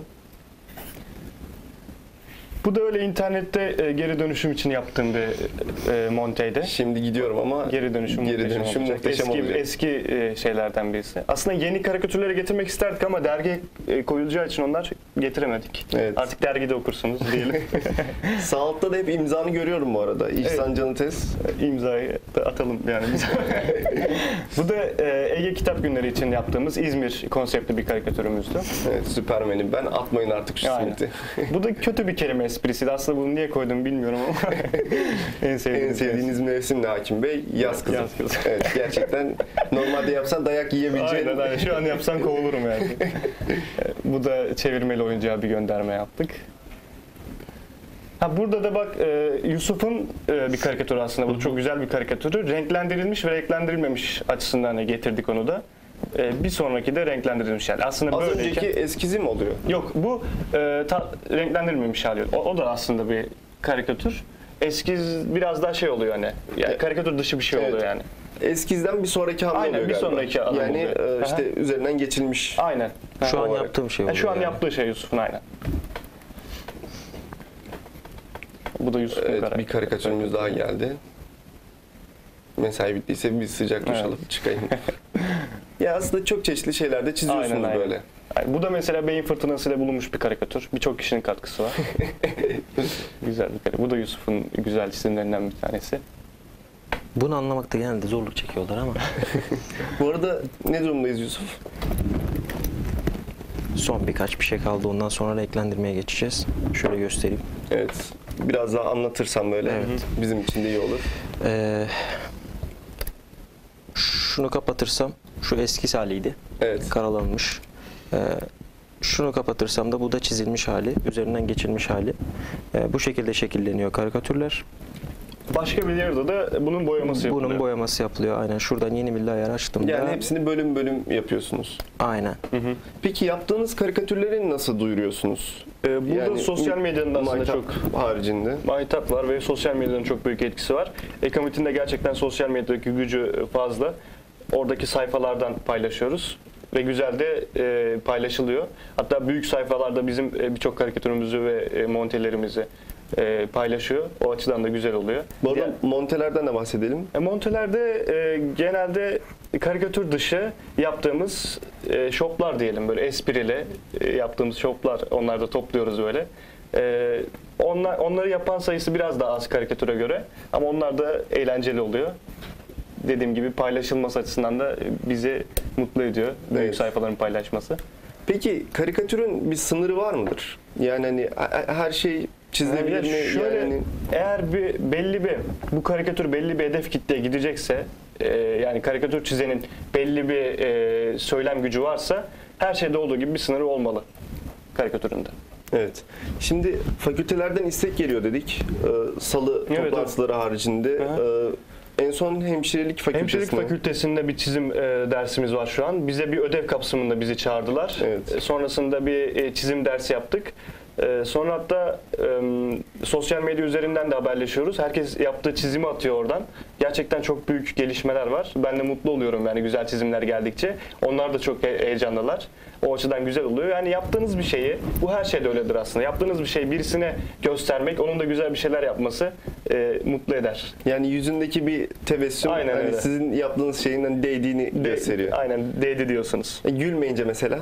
Bu da öyle internette geri dönüşüm için yaptığım bir monteydi. Şimdi gidiyorum ama Geri dönüşüm muhteşem olacak. muhteşem olacak. Eski şeylerden birisi. Aslında yeni karikatürleri getirmek isterdik ama dergi koyulacağı için onlar getiremedik. Evet. Artık dergide okursunuz diyelim. Sağ altta da hep imzanı görüyorum bu arada. İhsan Canıtez. İmzayı da atalım yani biz. Bu da Ege Kitap Günleri için yaptığımız İzmir konseptli bir karikatürümüzdü. Evet, Süpermen'im ben. Atmayın artık şu Aynen. simiti. Bu da kötü bir kelime esprisiydi. Aslında bunu niye koydum bilmiyorum ama en En sevdiğiniz mevsim ne Hakim Bey? Yaz kızı. Yaz kızı. Evet, gerçekten normalde yapsan dayak yiyebileceğin. Aynen. Şu an yapsan kovulurum yani. Bu da çevirmeli oyuncağa bir gönderme yaptık. Ha, burada da bak Yusuf'un bir karikatürü aslında. Bu çok güzel bir karikatürü. Renklendirilmiş ve renklendirilmemiş açısından getirdik onu da. Bir sonraki de renklendirilmiş yani. Aslında Az böyleyken... önceki eskizi mi oluyor? Yok, bu renklendirilmemiş hali. O da aslında bir karikatür. Eskiz biraz daha şey oluyor hani. Yani karikatür dışı bir şey Evet. oluyor yani. Eskizden bir sonraki hamle Aynen, oluyor bir galiba. sonraki adım yani oluyor. işte üzerinden geçilmiş. Aynen. Şu an olarak. yaptığım şey oluyor. Şu an yani. yaptığı şey Yusuf'un, aynen. Bu da Yusuf'un Evet, karakteri. bir karikatürümüz daha geldi. Mesai bittiyse bir sıcak duş Evet. alıp çıkayım. Ya aslında çok çeşitli şeyler de çiziyorsunuz Aynen, aynen. böyle. Yani bu da mesela beyin fırtınasıyla bulunmuş bir karikatür. Birçok kişinin katkısı var. Güzel bir karikatür. Bu da Yusuf'un güzel çizimlerinden bir tanesi. Bunu anlamakta genelde zorluk çekiyorlar ama Bu arada ne durumdayız Yusuf? son birkaç bir şey kaldı. Ondan sonra renklendirmeye geçeceğiz. Şöyle göstereyim. Evet. Biraz daha anlatırsam böyle Evet. bizim için de iyi olur. Şunu kapatırsam şu eski haliydi. Evet. Karalanmış. Şunu kapatırsam da bu da çizilmiş hali, üzerinden geçilmiş hali. Bu şekilde şekilleniyor karikatürler. Başka bir yerde de bunun boyaması yapılıyor. Bunun boyaması yapılıyor. Aynen şuradan yeni bir layer açtım. Yani da. hepsini bölüm bölüm yapıyorsunuz. Aynen. Peki yaptığınız karikatürleri nasıl duyuruyorsunuz? Burada Yani sosyal medyanın aslında Maytap çok haricinde. Maytap var ve sosyal medyanın çok büyük etkisi var. Ekamit'in de gerçekten sosyal medyadaki gücü fazla. Oradaki sayfalardan paylaşıyoruz ve güzel de paylaşılıyor. Hatta büyük sayfalarda bizim birçok karikatürümüzü ve montelerimizi paylaşıyor. O açıdan da güzel oluyor. Bu arada montelerden de bahsedelim. Montelerde genelde karikatür dışı yaptığımız şoplar diyelim, böyle esprili yaptığımız şoplar, onları da topluyoruz böyle. Onları yapan sayısı biraz daha az karikatüre göre ama onlar da eğlenceli oluyor. Dediğim gibi paylaşılması açısından da bizi mutlu ediyor. Büyük Evet. sayfaların paylaşması. Peki karikatürün bir sınırı var mıdır? Yani hani her şey çizilebilir mi? Şöyle, Yani eğer bu karikatür belli bir hedef kitleye gidecekse, yani karikatür çizenin belli bir söylem gücü varsa her şeyde olduğu gibi bir sınırı olmalı karikatüründe. evet. Şimdi fakültelerden istek geliyor dedik. Salı Evet, toplantıları haricinde. En son hemşirelik fakültesine. Hemşirelik fakültesinde bir çizim dersimiz var şu an. Bize bir ödev kapsamında bizi çağırdılar. Evet. Sonrasında bir çizim dersi yaptık. Sonra hatta sosyal medya üzerinden de haberleşiyoruz. Herkes yaptığı çizimi atıyor oradan. Gerçekten çok büyük gelişmeler var. Ben de mutlu oluyorum yani güzel çizimler geldikçe. Onlar da çok heyecanlılar. O açıdan güzel oluyor. Yani yaptığınız bir şeyi, bu her şeyde öyledir aslında. Yaptığınız bir şeyi birisine göstermek, onun da güzel bir şeyler yapması mutlu eder. Yani yüzündeki bir tebessüm Aynen hani öyle. sizin yaptığınız şeyin hani değdiğini gösteriyor. Aynen, değdi diyorsunuz. Gülmeyince mesela.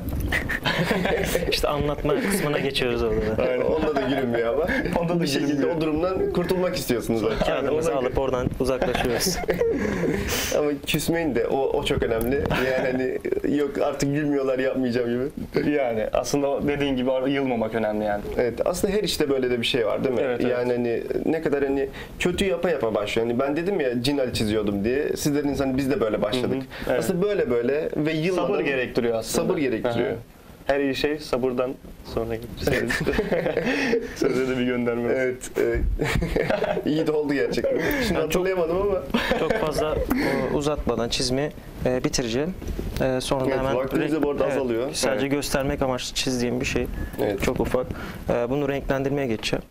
İşte anlatma kısmına geçiyoruz orada da. Onda da gülünmüyor ama. Onda da bir şekilde gülünmüyor. o durumdan kurtulmak istiyorsunuz. zaten. Kağıdımızı alıp oradan uzaklaşıyoruz. Ama küsmeyin de o çok önemli. Yani hani yok artık gülmüyorlar yapmayacağım gibi. Yani aslında dediğin gibi yılmamak önemli yani. Evet aslında her işte böyle de bir şey var değil mi? Evet, evet. Yani hani ne kadar hani kötü yapa başlıyor. Hani ben dedim ya Cinali çiziyordum diye. Siz dediniz hani biz de böyle başladık. Evet. Aslında böyle ve yılmadan Sabır gerektiriyor aslında. sabır gerektiriyor. Aha. Her iyi şey sabırdan sonra gelir. Sözde de bir gönderme olsun. Evet. İyi de oldu gerçekten. Şimdi hatırlayamadım ama. Çok fazla uzatmadan çizimi bitireceğim. Sonra da Evet, hemen vaktimiz de bu arada azalıyor. Sadece Evet. göstermek amaçlı çizdiğim bir şey. Evet. Çok ufak. Bunu renklendirmeye geçeceğim.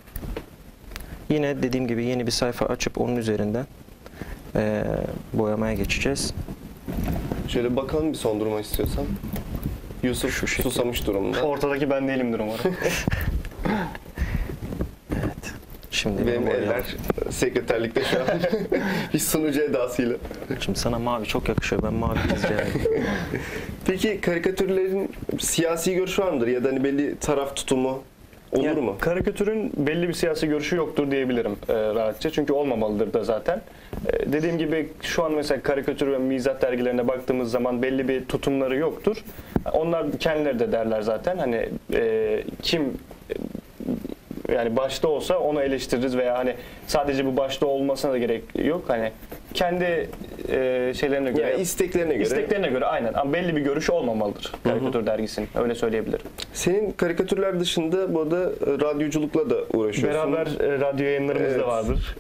Yine dediğim gibi yeni bir sayfa açıp onun üzerinden boyamaya geçeceğiz. Şöyle bakalım bir son duruma istiyorsan. Yusuf Şu şekilde. susamış durumda. Ortadaki ben değilimdir umarım. Şimdi Benim bunu boyayalım. eller sekreterlikte şu an bir sunucu edasıyla. Şimdi sana mavi çok yakışıyor. Ben mavi çizeceğim. Peki karikatürlerin siyasi görüşü var mıdır? Ya da hani belli taraf tutumu olur Yani mu? Karikatürün belli bir siyasi görüşü yoktur diyebilirim rahatça. Çünkü olmamalıdır da zaten. Dediğim gibi şu an mesela karikatür ve mizah dergilerine baktığımız zaman belli bir tutumları yoktur. Onlar kendileri de derler zaten. Hani kim yani başta olsa onu eleştiririz veya hani sadece bu başta olmasına da gerek yok. Hani kendi şeylerine göre, Ya isteklerine göre. aynen. Ama belli bir görüş olmamalıdır karikatür dergisinin. Öyle söyleyebilirim. Senin karikatürler dışında bu arada radyoculukla da uğraşıyorsun. Beraber radyo yayınlarımız Evet. da vardır.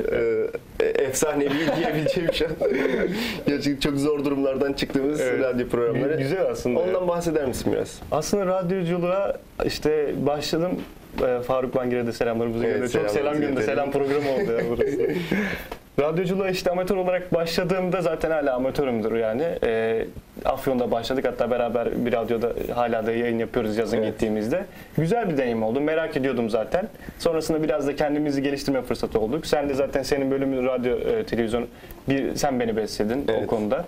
Efsanevi diyebileceğim şu an. Gerçekten çok zor durumlardan çıktığımız Evet. radyo programları. Güzel aslında. Ondan bahseder misin biraz? Aslında radyoculuğa işte başladım. Faruk Bangir'e de selamlarımızı Evet, gönderiyorum. Çok selam selamlarımızı gönder. Selam programı oldu ya burası. Radyoculuğa işte amatör olarak başladığımda zaten hala amatörümdür yani. Afyon'da başladık, hatta beraber bir radyoda hala da yayın yapıyoruz yazın Evet. gittiğimizde. Güzel bir deneyim oldu. Merak ediyordum zaten. Sonrasında biraz da kendimizi geliştirme fırsatı olduk. Sen de zaten senin bölümün radyo, televizyon, sen beni besledin o Evet. konuda.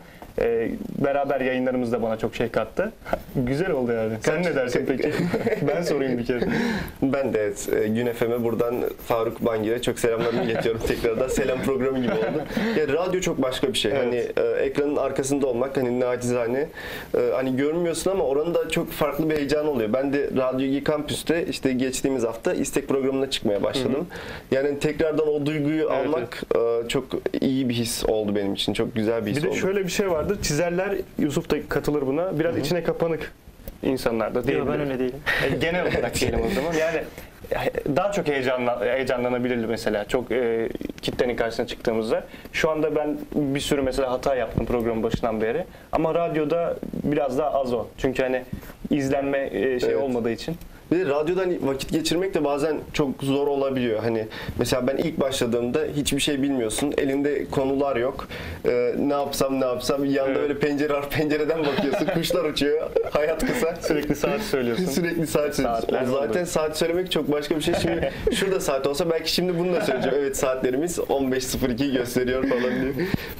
Beraber yayınlarımız da bana çok şey kattı. Güzel oldu yani. Sen ne dersin peki? Ben sorayım bir kere. Ben de evet, Gün FM'e buradan Faruk Bangir'e çok selamlarımı iletiyorum tekrardan. Selam programı gibi oldu. Ya, radyo çok başka bir şey. Evet. Hani ekranın arkasında olmak hani nacizane hani görmüyorsun ama oranın da çok farklı bir heyecan oluyor. Ben de Radyo Kampüs'te işte geçtiğimiz hafta istek programına çıkmaya başladım. Yani tekrardan o duyguyu Evet, almak çok iyi bir his oldu benim için. Çok güzel bir his Bir de oldu. şöyle bir şey vardır. Çizerler, Yusuf da katılır buna. Biraz içine kapanık insanlar da Yok diyebilirim. ben öyle değilim. Genel olarak diyelim o zaman. Yani daha çok heyecanlanabilirdi mesela. Çok kitlenin karşısına çıktığımızda. Şu anda ben bir sürü mesela hata yaptım programın başından beri. Ama radyoda biraz daha az o. Çünkü hani izlenme Evet. olmadığı için. Bir de radyoda hani vakit geçirmek de bazen çok zor olabiliyor. Hani mesela ben ilk başladığımda hiçbir şey bilmiyorsun. Elinde konular yok. Ne yapsam. Yanında Evet. öyle pencere var. Pencereden bakıyorsun. Kuşlar uçuyor. Hayat kısa. Sürekli saat söylüyorsun. Sürekli saat söylüyorsun. Saatler O zaten oldu. saat söylemek çok başka bir şey. Şimdi şurada saat olsa belki şimdi bunu da söyleyeceğim. Evet saatlerimiz 15.02 gösteriyor falan diye.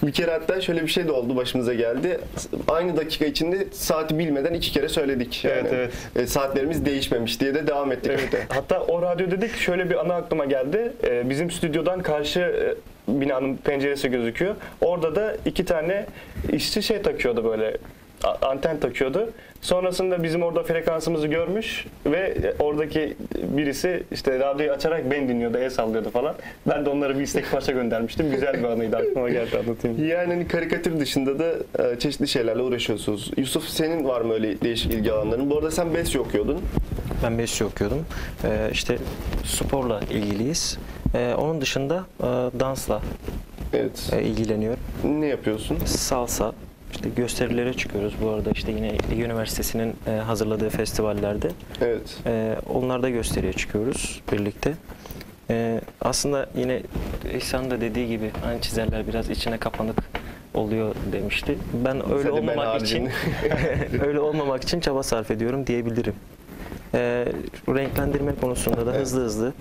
Bir kere hatta şöyle bir şey de oldu, başımıza geldi. Aynı dakika içinde saati bilmeden 2 kere söyledik. Yani, Evet. Saatlerimiz değişmemiş diye de devam ettik. Evet. Hatta o radyo dedik, şöyle bir anı aklıma geldi. Bizim stüdyodan karşı binanın penceresi gözüküyor. Orada da 2 tane işçi şey takıyordu, böyle anten takıyordu. Sonrasında bizim orada frekansımızı görmüş ve oradaki birisi işte radyoyu açarak beni dinliyordu, el sallıyordu falan. Ben de onlara bir istek parça göndermiştim. Güzel bir anıydı, aklıma geldi, anlatayım. Yani hani karikatür dışında da çeşitli şeylerle uğraşıyorsunuz. Yusuf, senin var mı öyle değişik ilgi alanların? Bu arada sen Besyo okuyordun. Ben Besyo okuyordum. İşte sporla ilgiliyiz. Onun dışında dansla Evet. ilgileniyorum. Ne yapıyorsun? Salsa, işte gösterilere çıkıyoruz. Bu arada işte yine Ege Üniversitesi'nin hazırladığı festivallerde. Evet. Onlarda gösteriye çıkıyoruz birlikte. Aslında yine İhsan da dediği gibi hani çizerler biraz içine kapanık oluyor demişti. Ben öyle olmamak için öyle olmamak için çaba sarf ediyorum diyebilirim. Renklendirme konusunda da hızlı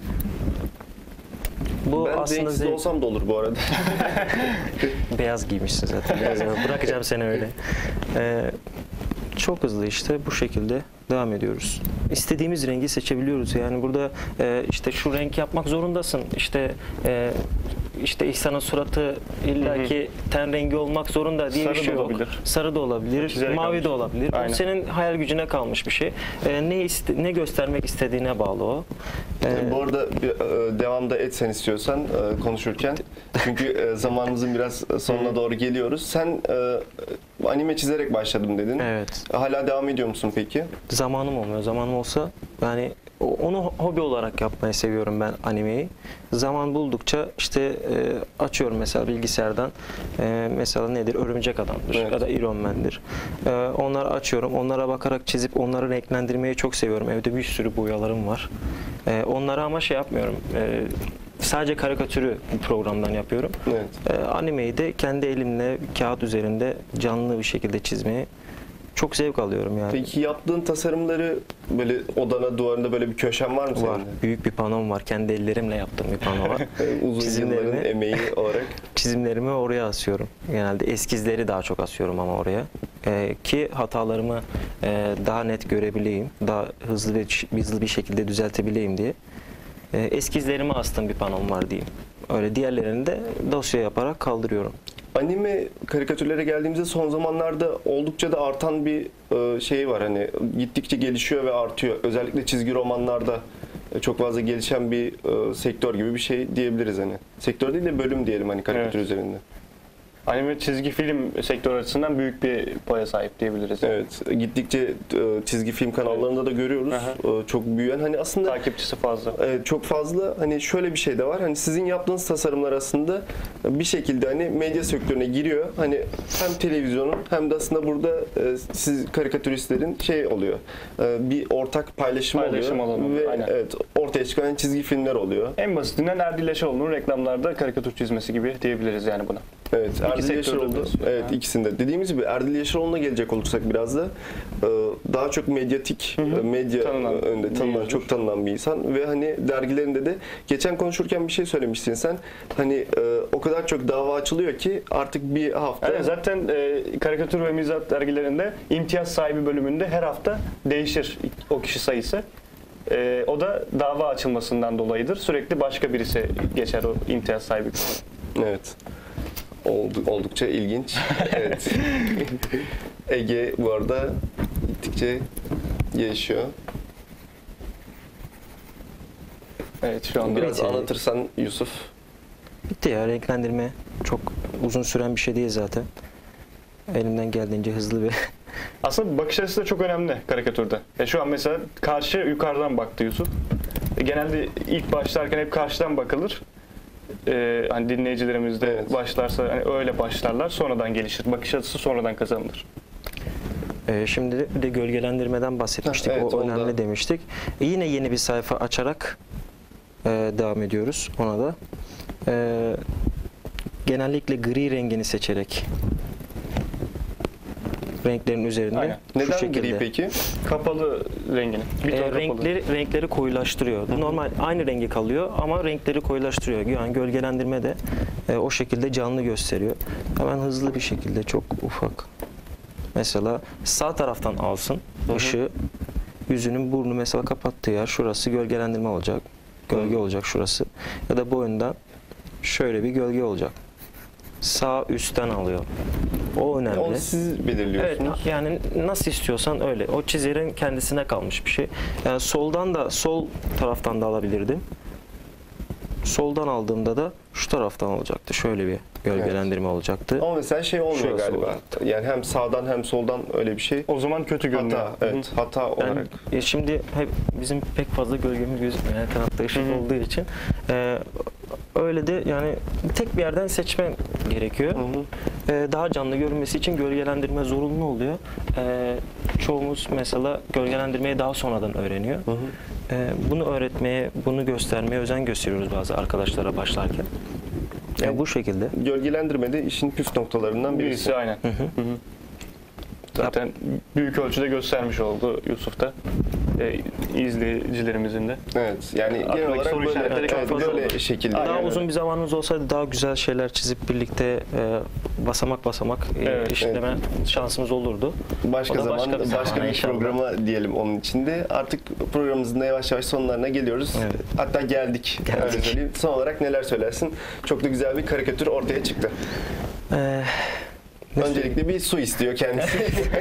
bu ben aslında renksiz olsam da olur bu arada. beyaz giymişsin zaten. Beyaz bırakacağım seni öyle. Çok hızlı işte bu şekilde devam ediyoruz. İstediğimiz rengi seçebiliyoruz. Yani burada işte şu renk yapmak zorundasın. İşte İhsan'ın suratı illaki ten rengi olmak zorunda diye Sarı bir şey da yok. olabilir. Sarı da olabilir, Çizerek mavi almış. de olabilir. Aynen. O senin hayal gücüne kalmış bir şey. Ne göstermek istediğine bağlı o. Bu arada devamda et sen istiyorsan konuşurken. Çünkü zamanımızın biraz sonuna doğru geliyoruz. Sen anime çizerek başladım dedin. Evet. Hala devam ediyor musun peki? Zamanım olmuyor. Zamanım olsa yani onu hobi olarak yapmayı seviyorum ben animeyi. Zaman buldukça işte açıyorum mesela bilgisayardan. Mesela nedir? Örümcek Adam'dır Evet. ya da Iron Man'dir. Onları açıyorum. Onlara bakarak çizip onları renklendirmeyi çok seviyorum. Evde bir sürü boyalarım var. Onlara ama şey yapmıyorum. Sadece karikatürü bu programdan yapıyorum. Evet. Animeyi de kendi elimle kağıt üzerinde canlı bir şekilde çizmeyi çok zevk alıyorum yani. Peki yaptığın tasarımları böyle odana, duvarında böyle bir köşen var mı senin? Var. Büyük bir panom var. Kendi ellerimle yaptığım bir pano var. Uzun yılların emeği olarak. Çizimlerimi oraya asıyorum. Genelde eskizleri daha çok asıyorum ama oraya. Ki hatalarımı daha net görebileyim. Daha hızlı bir şekilde düzeltebileyim diye. Eskizlerimi astığım bir panom var diyeyim. Öyle diğerlerini de dosya yaparak kaldırıyorum. Anime karikatürlere geldiğimizde son zamanlarda oldukça da artan bir şey var, hani gittikçe gelişiyor ve artıyor. Özellikle çizgi romanlarda çok fazla gelişen bir sektör gibi bir şey diyebiliriz hani. Sektör değil de bölüm diyelim hani karikatür üzerinde. Anime çizgi film sektörü açısından büyük bir paya sahip diyebiliriz. Evet, gittikçe çizgi film kanallarında da görüyoruz. Çok büyüyen, hani aslında Takipçisi fazla. çok fazla, hani şöyle bir şey de var. Hani sizin yaptığınız tasarımlar aslında bir şekilde hani medya sektörüne giriyor. Hani hem televizyonun hem de aslında burada siz karikatüristlerin şey oluyor. Bir ortak paylaşım oluyor. alanı. Ve Aynen. evet, ortaya çıkan çizgi filmler oluyor. En basitinden Erdil Yaşaroğlu'nun reklamlarda karikatür çizmesi gibi diyebiliriz yani buna. Evet, Erdil sektörde Yaşaroğlu. diyorsun. Evet, Ha. ikisinde. Dediğimiz gibi Erdil Yaşaroğlu'na gelecek olursak biraz da daha çok medyatik, medya Tanınan önünde bir tanınan, yüzdür. çok tanınan bir insan ve hani dergilerinde de geçen konuşurken bir şey söylemiştin sen. Hani o kadar çok dava açılıyor ki artık bir hafta. Yani zaten karikatür ve mizah dergilerinde imtiyaz sahibi bölümünde her hafta değişir o kişi sayısı. O da dava açılmasından dolayıdır. Sürekli başka birisi geçer o imtiyaz sahibi. Evet. Oldukça ilginç. Evet. Ege bu arada gittikçe gelişiyor. Evet, şu anda Biraz anlatırsan Yusuf. Bitti ya, renklendirme çok uzun süren bir şey değil zaten. Elimden geldiğince hızlı bir aslında bakış açısı da çok önemli karikatürde. Şu an mesela karşı yukarıdan baktı Yusuf. Genelde ilk başlarken hep karşıdan bakılır. Hani dinleyicilerimiz de başlarsa hani öyle başlarlar, sonradan gelişir. Bakış açısı sonradan kazanılır. Şimdi de gölgelendirmeden bahsetmiştik. Evet, o önemli ondan. demiştik. Yine yeni bir sayfa açarak devam ediyoruz ona da. Genellikle gri rengini seçerek renklerin üzerinde Aynen. şu Neden şekilde. gri peki? Kapalı rengini. Bir ton kapalı. Renkleri koyulaştırıyor. Normal aynı rengi kalıyor ama renkleri koyulaştırıyor. Yani gölgelendirme de o şekilde canlı gösteriyor. Hemen hızlı bir şekilde çok ufak. Mesela sağ taraftan alsın ışığı. Yüzünün burnu mesela kapattığı yer şurası gölgelendirme olacak. Gölge olacak şurası. Ya da boyundan şöyle bir gölge olacak. Sağ üstten alıyor. O önemli. Onu siz Evet, belirliyorsunuz. yani nasıl istiyorsan öyle. O çizerin kendisine kalmış bir şey. Yani soldan da sol taraftan da alabilirdim. Soldan aldığımda da şu taraftan olacaktı. Şöyle bir gölgelendirme olacaktı. Ama mesela şey olmuyor Şurası galiba. olacaktı. Yani hem sağdan hem soldan öyle bir şey. O zaman kötü görünüyor. Hata, evet, hata Yani olarak. şimdi hep bizim pek fazla gölgemiz gözükmüyor. Her tarafta ışık olduğu için. Öyle de yani tek bir yerden seçmen gerekiyor. Daha canlı görünmesi için gölgelendirme zorunlu oluyor. Çoğumuz mesela gölgelendirmeyi daha sonradan öğreniyor. Bunu öğretmeye, bunu göstermeye özen gösteriyoruz bazı arkadaşlara başlarken. Yani bu şekilde. Gölgelendirme de işin püf noktalarından birisi. Birisi aynen. Zaten büyük ölçüde göstermiş oldu Yusuf da. İzleyicilerimizin de. Evet, yani genel Aklındaki olarak soru böyle, işaretleri evet, kafada böyle olur. şekilde. Daha yani. uzun bir zamanımız olsaydı daha güzel şeyler çizip birlikte basamak basamak Evet, işleme şansımız olurdu. Başka O da zaman, başka bir başka zamana bir inşallah. programa diyelim onun içinde. Artık programımızın da yavaş yavaş sonlarına geliyoruz. Evet. Hatta geldik. Geldik. Öyle söyleyeyim. Son olarak neler söylersin? Çok da güzel bir karikatür ortaya çıktı. Ee, Öncelikle bir su istiyor kendisi.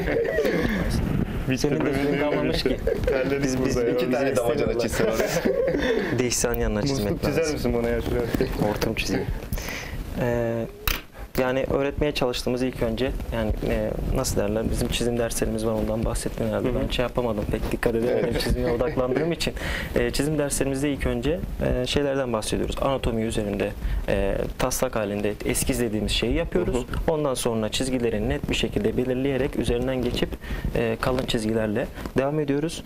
Senin de suyun kalmamış ki. Terledik Biz- burada ya. İki tane damacana istemiyorlar. çizse oraya. Değişsen yanına çizmek Musluk çizer lazım. misin bana ya şuraya? Ortam çizeyim. Yani öğretmeye çalıştığımız ilk önce yani nasıl derler bizim çizim derslerimiz var ondan bahsettim herhalde. Ben şey yapamadım pek dikkat edemedim çizime odaklandığım için. Çizim derslerimizde ilk önce şeylerden bahsediyoruz. Anatomi üzerinde taslak halinde eskiz dediğimiz şeyi yapıyoruz. Ondan sonra çizgileri net bir şekilde belirleyerek üzerinden geçip kalın çizgilerle devam ediyoruz.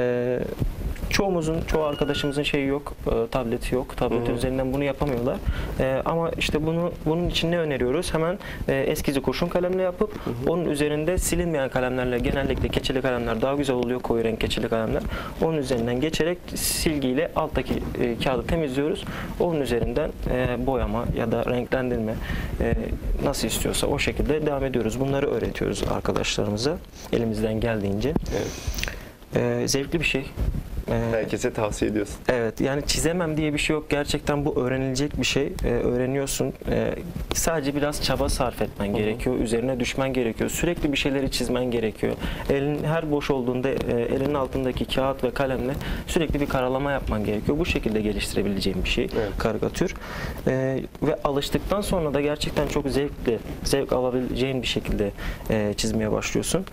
Çoğu arkadaşımızın şeyi yok, tableti yok. Tabletin üzerinden bunu yapamıyorlar. Ama işte bunun için ne öneriyoruz? Hemen eskizi kurşun kalemle yapıp onun üzerinde silinmeyen kalemlerle, genellikle keçeli kalemler daha güzel oluyor, koyu renk keçeli kalemler. Onun üzerinden geçerek silgiyle alttaki kağıdı temizliyoruz. Onun üzerinden boyama ya da renklendirme nasıl istiyorsa o şekilde devam ediyoruz. Bunları öğretiyoruz arkadaşlarımıza elimizden geldiğince. Zevkli bir şey. Herkese tavsiye ediyorsun. Evet, yani çizemem diye bir şey yok. Gerçekten bu öğrenilecek bir şey. Öğreniyorsun. Sadece biraz çaba sarf etmen gerekiyor. Üzerine düşmen gerekiyor. Sürekli bir şeyleri çizmen gerekiyor. Elin her boş olduğunda elinin altındaki kağıt ve kalemle sürekli bir karalama yapman gerekiyor. Bu şekilde geliştirebileceğin bir şey karikatür. Ve alıştıktan sonra da gerçekten çok zevk alabileceğin bir şekilde çizmeye başlıyorsun.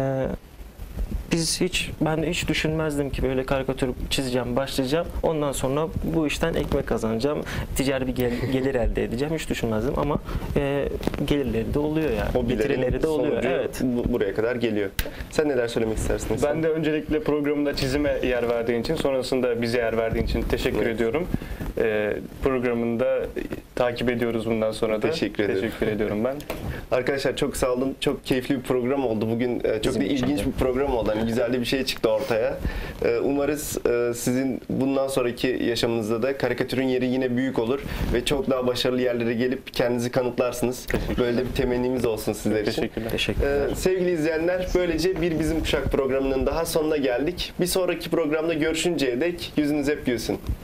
Ben de hiç düşünmezdim ki böyle karikatür çizeceğim, başlayacağım. Ondan sonra bu işten ekmek kazanacağım. Ticari bir gelir elde edeceğim. Hiç düşünmezdim ama gelirleri de oluyor yani. Getirileri de oluyor. Sonucu Evet. buraya kadar geliyor. Sen neler söylemek istersin? Ben de öncelikle programda çizime yer verdiğin için, sonrasında bize yer verdiğin için teşekkür ediyorum. Programında takip ediyoruz bundan sonra da. Teşekkür ederim. Teşekkür ediyorum ben. Arkadaşlar çok sağ olun. Çok keyifli bir program oldu. Bugün çok Bizim da için ilginç de. bir program oldu. Hani güzel de bir şey çıktı ortaya. Umarız sizin bundan sonraki yaşamınızda da karikatürün yeri yine büyük olur ve çok daha başarılı yerlere gelip kendinizi kanıtlarsınız. Böyle de bir temennimiz olsun sizler için. Teşekkürler. Teşekkürler. Sevgili izleyenler, böylece bir Bizim Kuşak programının daha sonuna geldik. Bir sonraki programda görüşünceye dek yüzünüz hep gülsün.